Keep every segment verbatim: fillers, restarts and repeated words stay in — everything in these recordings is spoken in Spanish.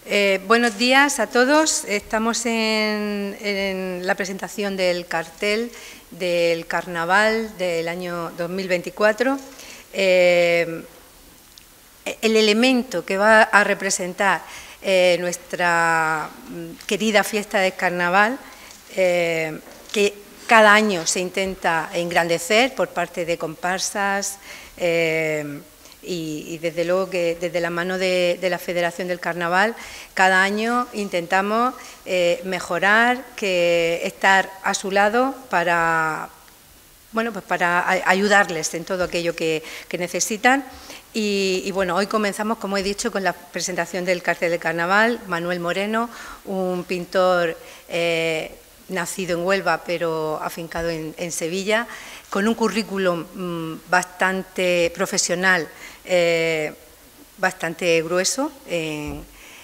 Eh, buenos días a todos. Estamos en, en la presentación del cartel del Carnaval del año dos mil veinticuatro. Eh, el elemento que va a representar eh, nuestra querida fiesta del Carnaval, eh, que cada año se intenta engrandecer por parte de comparsas, eh, Y, y desde luego que desde la mano de, de la Federación del Carnaval cada año intentamos eh, mejorar, que estar a su lado para, bueno, pues para ayudarles en todo aquello que, que necesitan. Y, y bueno, hoy comenzamos, como he dicho, con la presentación del cartel del Carnaval. Manuel Moreno, un pintor eh, nacido en Huelva pero afincado en, en Sevilla, con un currículum mmm, bastante profesional, eh, bastante grueso en,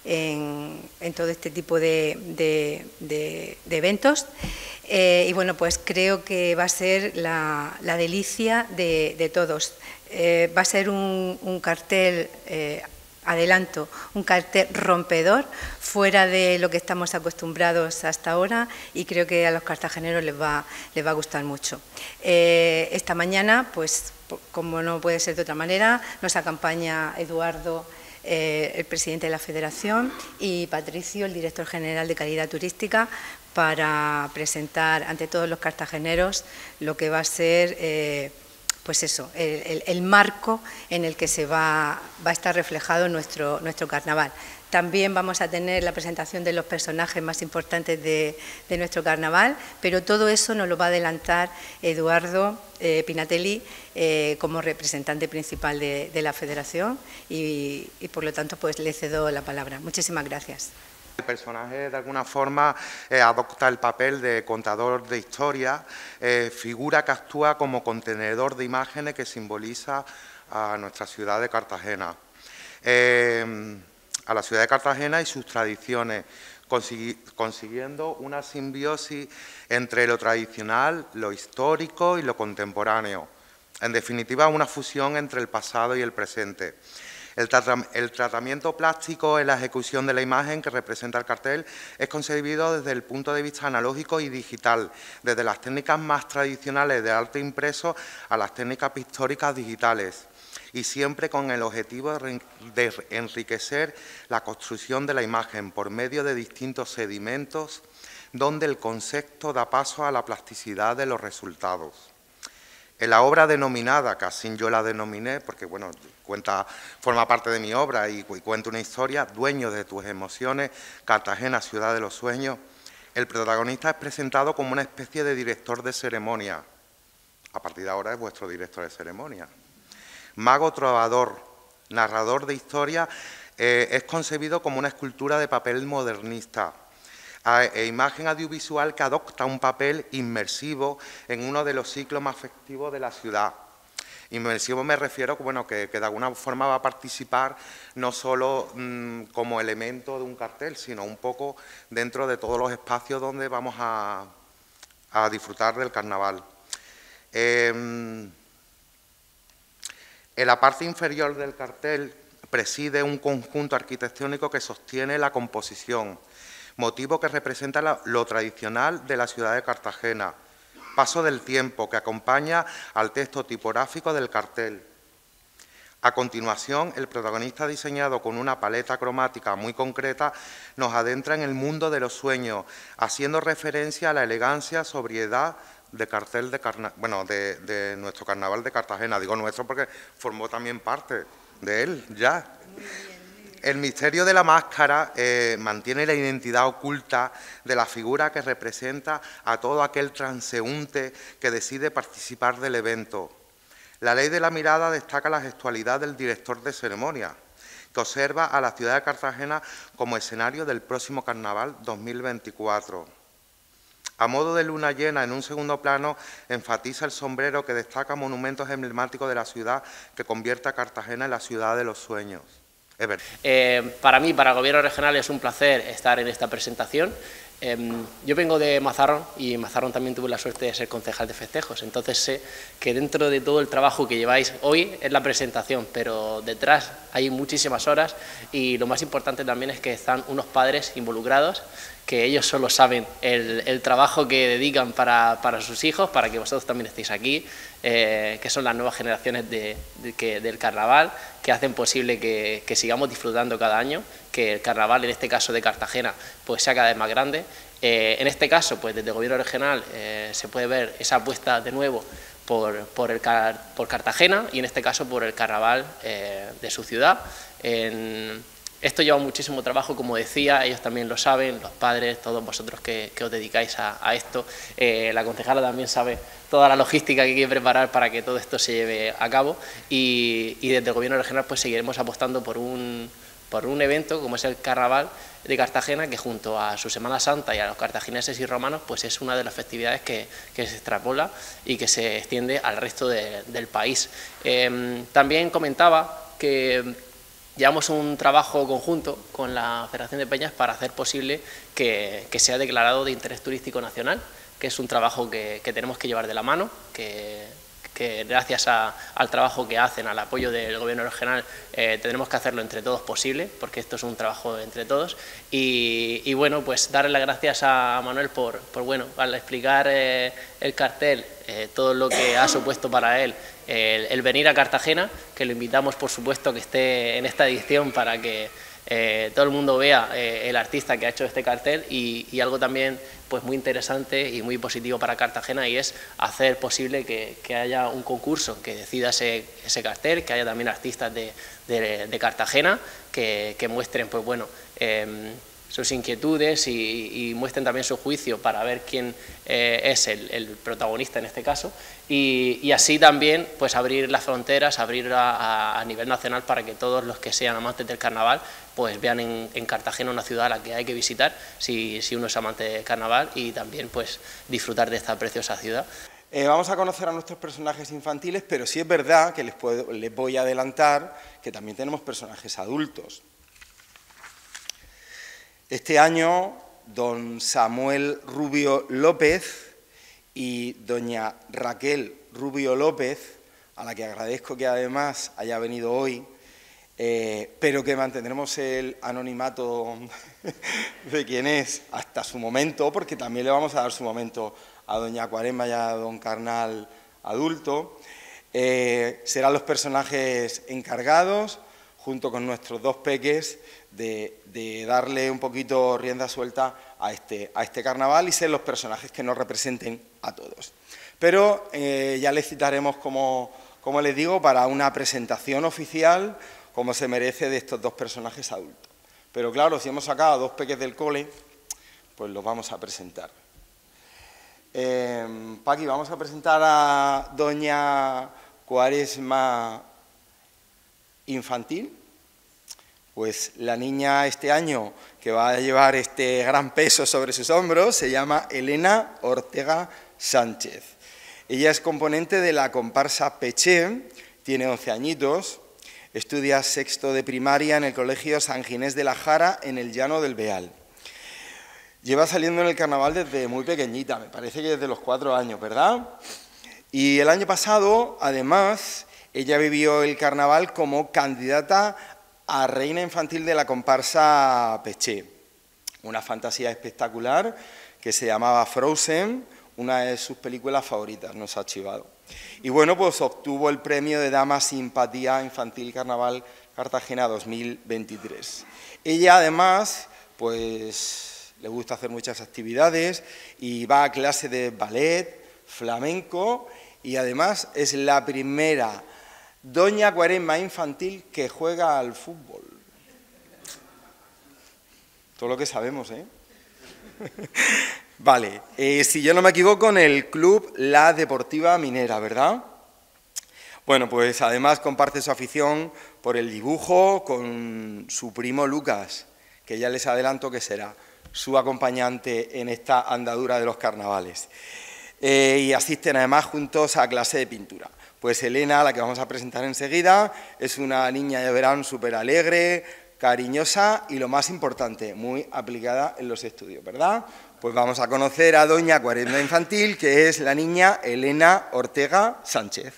en, en todo este tipo de, de, de, de eventos. Eh, y bueno, pues creo que va a ser la, la delicia de, de todos. Eh, va a ser un, un cartel, eh, adelanto, un cartel rompedor, fuera de lo que estamos acostumbrados hasta ahora, y creo que a los cartageneros les va, les va a gustar mucho. Eh, esta mañana, pues como no puede ser de otra manera, nos acompaña Eduardo, eh, el presidente de la Federación, y Patricio, el director general de Calidad Turística, para presentar ante todos los cartageneros lo que va a ser eh, pues eso, el, el, el marco en el que se va, va a estar reflejado nuestro, nuestro carnaval. También vamos a tener la presentación de los personajes más importantes de, de nuestro carnaval, pero todo eso nos lo va a adelantar Eduardo eh, Pinatelli eh, como representante principal de, de la Federación y, y por lo tanto pues le cedo la palabra. Muchísimas gracias. El personaje de alguna forma eh, adopta el papel de contador de historia, eh, figura que actúa como contenedor de imágenes que simboliza a nuestra ciudad de Cartagena, eh, a la ciudad de Cartagena y sus tradiciones, consegui consiguiendo una simbiosis entre lo tradicional, lo histórico y lo contemporáneo. En definitiva, una fusión entre el pasado y el presente. El, tratam el tratamiento plástico en la ejecución de la imagen que representa el cartel es concebido desde el punto de vista analógico y digital, desde las técnicas más tradicionales de arte impreso a las técnicas pictóricas digitales, y siempre con el objetivo de enriquecer la construcción de la imagen por medio de distintos sedimentos, donde el concepto da paso a la plasticidad de los resultados. En la obra denominada, que así yo la denominé, porque bueno, cuenta, forma parte de mi obra y, y cuenta una historia, Dueños de tus emociones, Cartagena, ciudad de los sueños, el protagonista es presentado como una especie de director de ceremonia. A partir de ahora es vuestro director de ceremonia. Mago trovador, narrador de historia, eh, es concebido como una escultura de papel modernista, e imagen audiovisual que adopta un papel inmersivo en uno de los ciclos más festivos de la ciudad. Inmersivo me refiero bueno, que, que de alguna forma va a participar no solo mmm, como elemento de un cartel, sino un poco dentro de todos los espacios donde vamos a, a disfrutar del carnaval. Eh, en la parte inferior del cartel preside un conjunto arquitectónico que sostiene la composición, motivo que representa la, lo tradicional de la ciudad de Cartagena, paso del tiempo que acompaña al texto tipográfico del cartel. A continuación, el protagonista, diseñado con una paleta cromática muy concreta, nos adentra en el mundo de los sueños, haciendo referencia a la elegancia, sobriedad de cartel de, carna bueno, de, de nuestro carnaval de Cartagena. Digo nuestro porque formó también parte de él ya. El misterio de la máscara eh, mantiene la identidad oculta de la figura que representa a todo aquel transeúnte que decide participar del evento. La ley de la mirada destaca la gestualidad del director de ceremonia, que observa a la ciudad de Cartagena como escenario del próximo Carnaval dos mil veinticuatro. A modo de luna llena, en un segundo plano, enfatiza el sombrero que destaca monumentos emblemáticos de la ciudad que convierte a Cartagena en la ciudad de los sueños. Eh, para mí, para el Gobierno regional, es un placer estar en esta presentación. Eh, yo vengo de Mazarrón y en Mazarrón también tuve la suerte de ser concejal de festejos, entonces sé que dentro de todo el trabajo que lleváis hoy es la presentación, pero detrás hay muchísimas horas y lo más importante también es que están unos padres involucrados, que ellos solo saben el, el trabajo que dedican para, para sus hijos, para que vosotros también estéis aquí, eh, que son las nuevas generaciones de, de, que, del carnaval, que hacen posible que, que sigamos disfrutando cada año, que el carnaval, en este caso de Cartagena, pues sea cada vez más grande. Eh, en este caso, pues desde el Gobierno regional eh, se puede ver esa apuesta de nuevo por, por, el, por Cartagena y en este caso por el carnaval eh, de su ciudad. En, esto lleva muchísimo trabajo, como decía, ellos también lo saben, los padres, todos vosotros que, que os dedicáis a, a esto. Eh, la concejala también sabe toda la logística que hay que preparar para que todo esto se lleve a cabo y, y desde el Gobierno regional pues seguiremos apostando por un, por un evento como es el Carnaval de Cartagena, que junto a su Semana Santa y a los cartagineses y romanos pues es una de las festividades que, que se extrapola y que se extiende al resto de, del país. Eh, también comentaba que llevamos un trabajo conjunto con la Federación de Peñas para hacer posible que, que sea declarado de interés turístico nacional, que es un trabajo que, que tenemos que llevar de la mano, que, que gracias a, al trabajo que hacen, al apoyo del Gobierno regional, eh, tendremos que hacerlo entre todos posible, porque esto es un trabajo entre todos. Y, y bueno, pues darle las gracias a Manuel por, por bueno, al explicar eh, el cartel, eh, todo lo que ha supuesto para él, El, el venir a Cartagena, que lo invitamos por supuesto que esté en esta edición para que eh, todo el mundo vea eh, el artista que ha hecho este cartel y, y algo también pues muy interesante y muy positivo para Cartagena y es hacer posible que, que haya un concurso que decida ese, ese cartel, que haya también artistas de, de, de Cartagena que, que muestren pues bueno eh, sus inquietudes y, y muestren también su juicio para ver quién eh, es el, el protagonista en este caso y, y así también pues abrir las fronteras, abrir a, a, a nivel nacional para que todos los que sean amantes del carnaval pues vean en, en Cartagena una ciudad a la que hay que visitar si, si uno es amante del carnaval y también pues disfrutar de esta preciosa ciudad. Eh, vamos a conocer a nuestros personajes infantiles, pero sí es verdad que les, puedo, les voy a adelantar que también tenemos personajes adultos. Este año, don Samuel Rubio López y doña Raquel Rubio López, a la que agradezco que además haya venido hoy, eh, pero que mantendremos el anonimato de quién es hasta su momento, porque también le vamos a dar su momento a doña Cuaresma y a don Carnal adulto, eh, serán los personajes encargados, junto con nuestros dos peques, de, de darle un poquito rienda suelta a este, a este carnaval y ser los personajes que nos representen a todos. Pero eh, ya les citaremos, como, como les digo, para una presentación oficial, como se merece de estos dos personajes adultos. Pero claro, si hemos sacado a dos peques del cole, pues los vamos a presentar. Eh, Paqui, vamos a presentar a doña Cuaresma Infantil. Pues la niña este año que va a llevar este gran peso sobre sus hombros se llama Elena Ortega Sánchez. Ella es componente de la comparsa Peché, tiene once añitos, estudia sexto de primaria en el Colegio San Ginés de la Jara en el Llano del Beal. Lleva saliendo en el carnaval desde muy pequeñita, me parece que desde los cuatro años, ¿verdad? Y el año pasado, además, ella vivió el carnaval como candidata a reina infantil de la comparsa Peché, una fantasía espectacular que se llamaba Frozen, una de sus películas favoritas, nos ha chivado. Y bueno, pues obtuvo el premio de Dama Simpatía Infantil Carnaval Cartagena dos mil veintitrés. Ella además, pues le gusta hacer muchas actividades y va a clase de ballet, flamenco y además es la primera doña Cuaresma infantil que juega al fútbol. Todo lo que sabemos, ¿eh? Vale, eh, si yo no me equivoco, en el club La Deportiva Minera, ¿verdad? Bueno, pues además comparte su afición por el dibujo con su primo Lucas, que ya les adelanto que será su acompañante en esta andadura de los carnavales. Eh, y asisten además juntos a clase de pintura. Pues Elena, la que vamos a presentar enseguida, es una niña de verano súper alegre, cariñosa y, lo más importante, muy aplicada en los estudios, ¿verdad? Pues vamos a conocer a doña Cuaresma Infantil, que es la niña Elena Ortega Sánchez.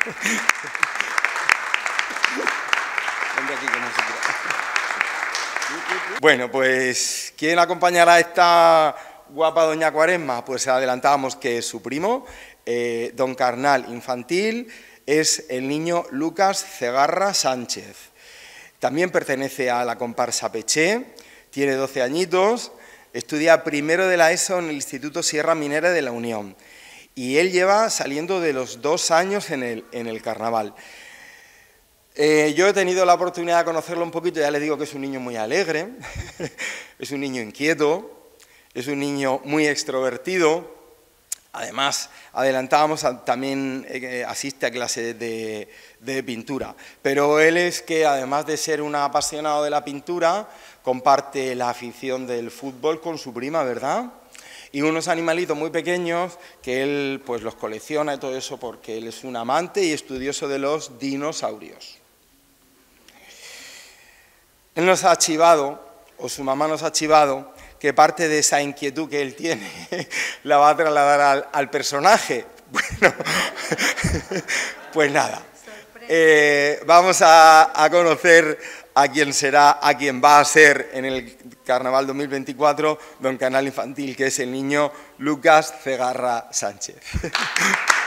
Bueno, pues, ¿quién acompañará a esta guapa doña Cuaresma? Pues adelantábamos que es su primo, eh, don Carnal Infantil, es el niño Lucas Cegarra Sánchez. También pertenece a la comparsa Peché, tiene doce añitos, estudia primero de la ESO en el Instituto Sierra Minera de la Unión y él lleva saliendo de los dos años en el, en el carnaval. Eh, yo he tenido la oportunidad de conocerlo un poquito, ya les digo que es un niño muy alegre, es un niño inquieto, es un niño muy extrovertido. Además, adelantábamos, a, también eh, asiste a clases de, de pintura, pero él es que, además de ser un apasionado de la pintura, comparte la afición del fútbol con su prima, ¿verdad? Y unos animalitos muy pequeños que él pues los colecciona y todo eso porque él es un amante y estudioso de los dinosaurios. Él nos ha archivado, o su mamá nos ha archivado, que parte de esa inquietud que él tiene la va a trasladar al, al personaje. Bueno, pues nada, eh, vamos a, a conocer a quién será, a quién va a ser en el Carnaval dos mil veinticuatro don Carnal Infantil, que es el niño Lucas Cegarra Sánchez.